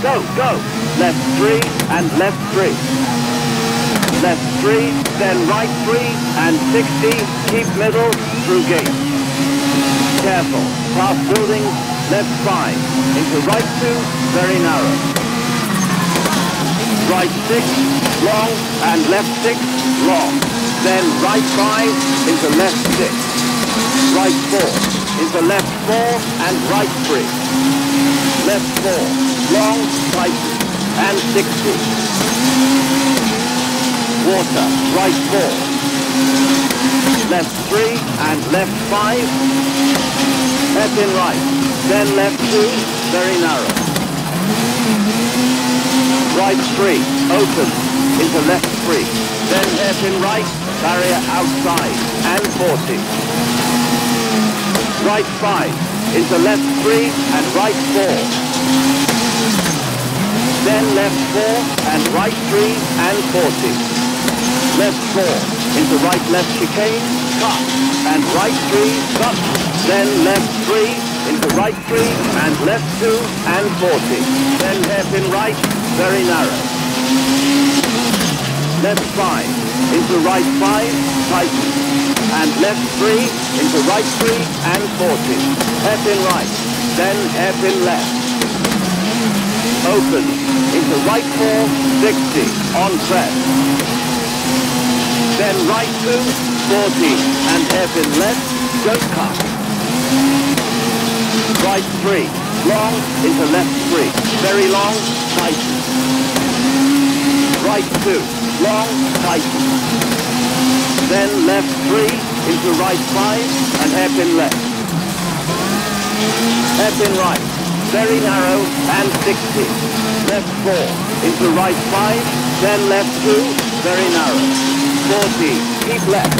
Go, go. Left 3 and left 3. Left 3, then right 3 and 60. Keep middle through gate. Careful. Past building. Left 5. Into right 2. Very narrow. Right 6. Long and left 6. Long. Then right 5 into left 6. Right 4 into left 4 and right 3. Left 4, long, tight, and 60. Water, right 4. Left 3 and left 5. Hairpin right, then left 2, very narrow. Right 3, open, into left 3. Then hairpin right, barrier outside, and 40. Right 5, into left 3 and right 4. Then left 4 and right 3 and 40. Left 4, into right left chicane, cut, and right 3, cut. Then left 3, into right 3 and left 2 and 40. Then hairpin right, very narrow. Left 5, into right 5, tighten. And left 3, into right 3 and 40. Hairpin right, then hairpin left. Open, into right 4, 60, on press. Then right 2, 40, and hairpin left, don't cut. Right 3, long, into left 3, very long, tighten. Right 2, long, tighten. Then left 3 into right 5 and hairpin left. Hairpin right, very narrow and 60. Left 4 into right 5, then left 2, very narrow. 40, keep left.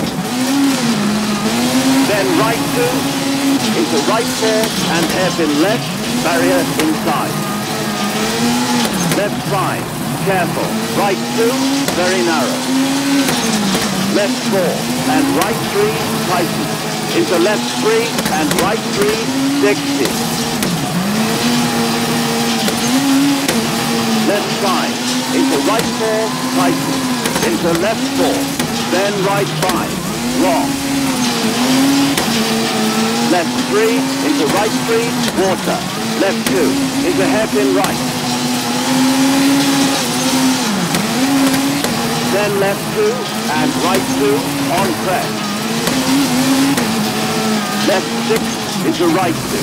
Then right 2 into right 4 and hairpin left, barrier inside. Left 5, careful. Right 2, very narrow. Left 4 and right 3, tighten. Into left 3 and right 3, 60. Left 5, into right 4, tighten. Into left 4, then right 5, long. Left 3, into right 3, water. Left 2, into hairpin right. Then left 2 and right 2 on press. Left 6 into right 2.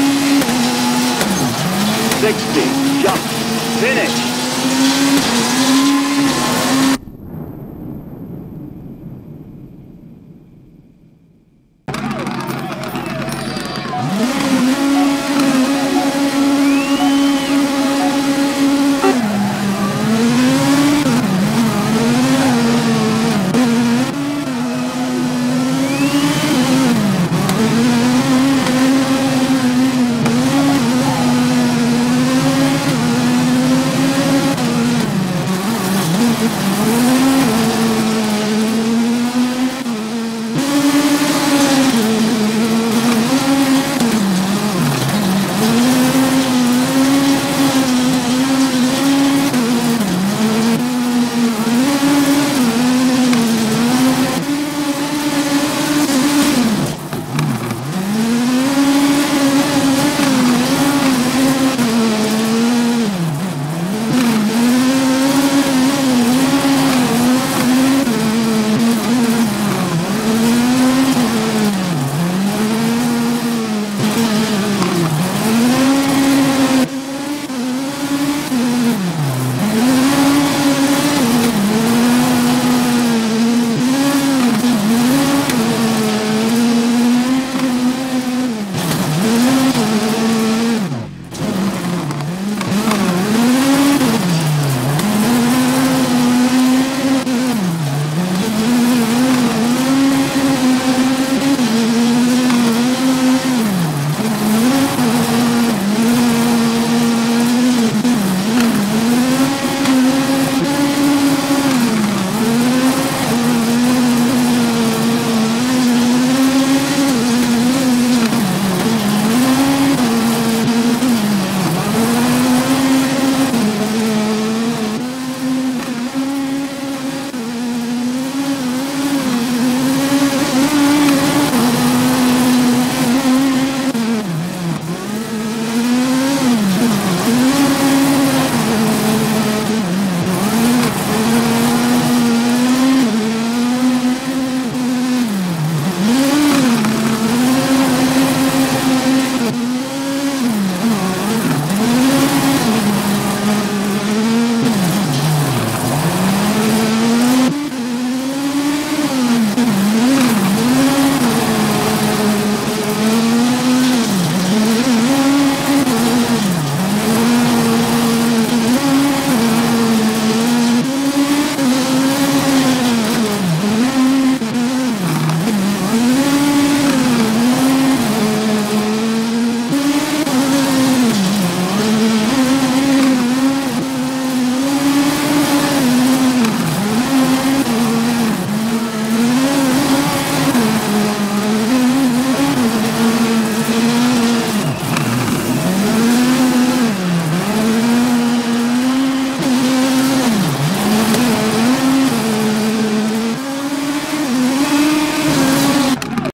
Jump, finish.